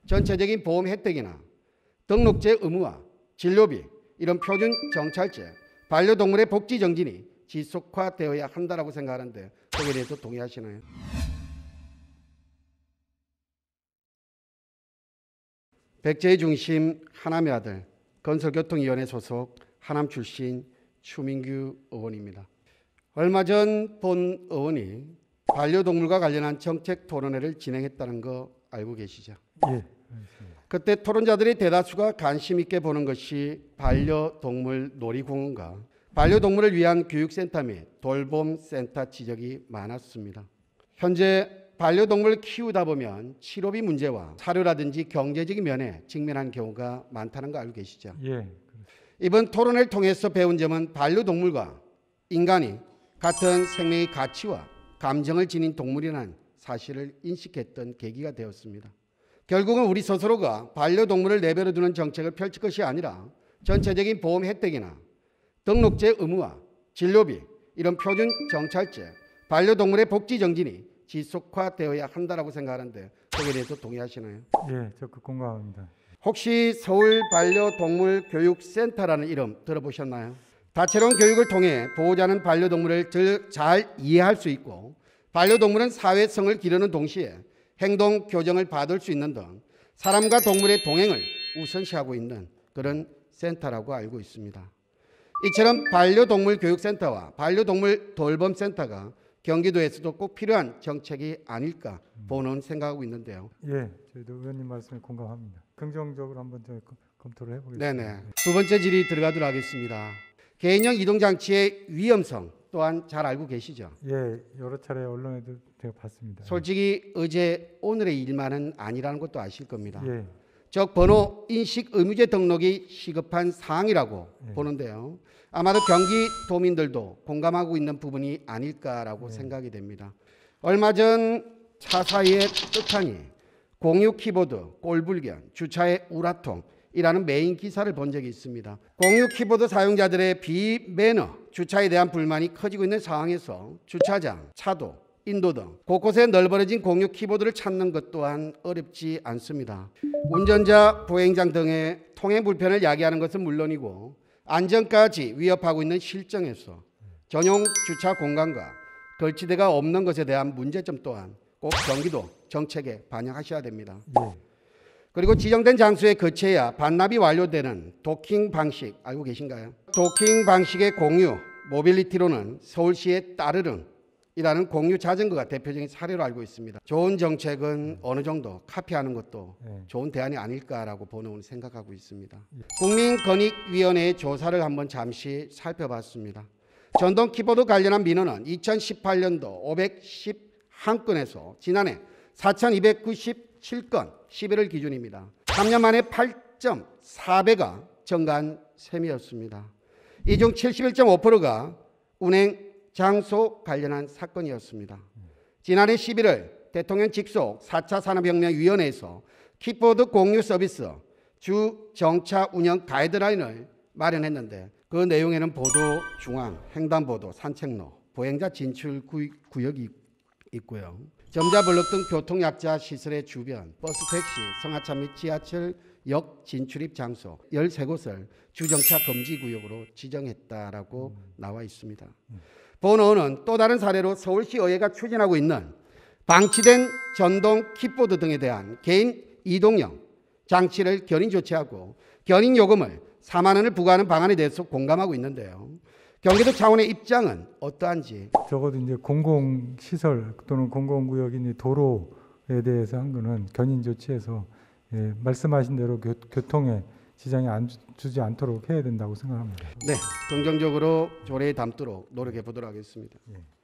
전체적인 보험 혜택이나 등록제 의무화, 진료비 이런 표준 정찰제, 반려동물의 복지 정진이 지속화되어야 한다라고 생각하는데 거기에 대해서 동의하시나요? 백제의 중심 하남의 아들 건설교통위원회 소속 하남 출신 추민규 의원입니다. 얼마 전 본 의원이 반려동물과 관련한 정책 토론회를 진행했다는 거 알고 계시죠? 예. 그때 토론자들의 대다수가 관심 있게 보는 것이 반려동물 놀이공원과 반려동물을 위한 교육센터 및 돌봄센터 지적이 많았습니다. 현재 반려동물을 키우다 보면 치료비 문제와 사료라든지 경제적인 면에 직면한 경우가 많다는 거 알고 계시죠? 예. 이번 토론을 통해서 배운 점은 반려동물과 인간이 같은 생명의 가치와 감정을 지닌 동물이라는 사실을 인식했던 계기가 되었습니다. 결국은 우리 스스로가 반려동물을 내버려 두는 정책을 펼칠 것이 아니라 전체적인 보험 혜택이나 등록제 의무화, 진료비 이런 표준 정찰제, 반려동물의 복지 정진이 지속화되어야 한다라고 생각하는데 거기에 대해서 동의하시나요? 예, 적극 공감합니다. 혹시 서울 반려동물 교육센터라는 이름 들어보셨나요? 다채로운 교육을 통해 보호자는 반려동물을 잘 이해할 수 있고 반려동물은 사회성을 기르는 동시에 행동 교정을 받을 수 있는 등 사람과 동물의 동행을 우선시하고 있는 그런 센터라고 알고 있습니다. 이처럼 반려동물 교육센터와 반려동물 돌봄센터가 경기도에서도 꼭 필요한 정책이 아닐까 보는 생각하고 있는데요. 예, 저희도 의원님 말씀에 공감합니다. 긍정적으로 한번 검토를 해보겠습니다. 네네. 두 번째 질의 들어가도록 하겠습니다. 개인형 이동장치의 위험성 또한 잘 알고 계시죠? 예, 여러 차례 언론에도 제가 봤습니다. 솔직히 어제 오늘의 일만은 아니라는 것도 아실 겁니다. 예. 즉 번호 인식 의무제 등록이 시급한 사항이라고 보는데요. 아마도 경기도민들도 공감하고 있는 부분이 아닐까라고 생각이 됩니다. 얼마 전 차사의 뜻하니 공유 키보드, 꼴불견, 주차의 우라통이라는 메인 기사를 본 적이 있습니다. 공유 키보드 사용자들의 비매너, 주차에 대한 불만이 커지고 있는 상황에서 주차장, 차도, 인도 등 곳곳에 널브러진 공유 키보드를 찾는 것 또한 어렵지 않습니다. 운전자, 보행자 등의 통행 불편을 야기하는 것은 물론이고 안전까지 위협하고 있는 실정에서 전용 주차 공간과 걸치대가 없는 것에 대한 문제점 또한 꼭 경기도 정책에 반영하셔야 됩니다. 예. 그리고 지정된 장소에 거치해야 반납이 완료되는 도킹 방식 알고 계신가요? 도킹 방식의 공유, 모빌리티로는 서울시의 따르릉이라는 공유 자전거가 대표적인 사례로 알고 있습니다. 좋은 정책은 어느 정도 카피하는 것도 좋은 대안이 아닐까라고 보는 생각하고 있습니다. 국민권익위원회의 조사를 한번 잠시 살펴봤습니다. 전동 키보드 관련한 민원은 2018년도 511건에서 지난해 4,297건 11월 기준입니다. 3년 만에 8.4배가 증가한 셈이었습니다. 이 중 71.5%가 운행 장소 관련한 사건이었습니다. 지난해 11월 대통령 직속 4차 산업혁명위원회에서 킥보드 공유 서비스 주 정차 운영 가이드라인을 마련했는데 그 내용에는 보도 중앙, 횡단보도, 산책로, 보행자 진출 구역이 있고요. 점자 블록 등 교통약자 시설의 주변, 버스, 택시, 승하차 및 지하철 역 진출입 장소 13곳을 주정차 금지 구역으로 지정했다라고 나와 있습니다. 본의원은 또 다른 사례로 서울시 의회가 추진하고 있는 방치된 전동 킥보드 등에 대한 개인 이동형 장치를 견인 조치하고 견인 요금을 4만 원을 부과하는 방안에 대해서 공감하고 있는데요. 경기도 차원의 입장은 어떠한지? 적어도 이제 공공시설 또는 공공구역인 도로에 대해서 한 거는 견인 조치해서 말씀하신 대로 교통에 지장이 주지 않도록 해야 된다고 생각합니다. 네, 긍정적으로 조례에 담도록 노력해 보도록 하겠습니다. 예.